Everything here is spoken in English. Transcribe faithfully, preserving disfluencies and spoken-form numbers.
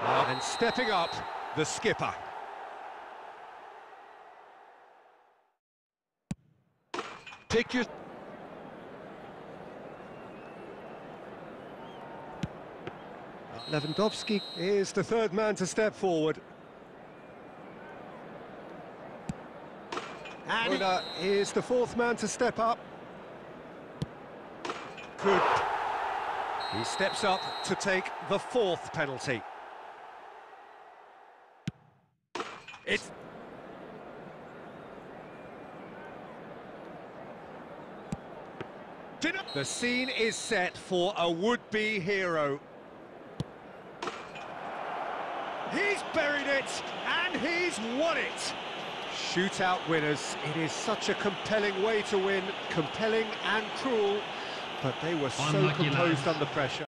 Uh, and stepping up, the skipper. Pick your... Lewandowski is the third man to step forward. And Neuer is the fourth man to step up. Good. He steps up to take the fourth penalty. It's... The scene is set for a would-be hero. He's buried it, and he's won it! Shootout winners. It is such a compelling way to win, compelling and cruel, but they were so composed under pressure.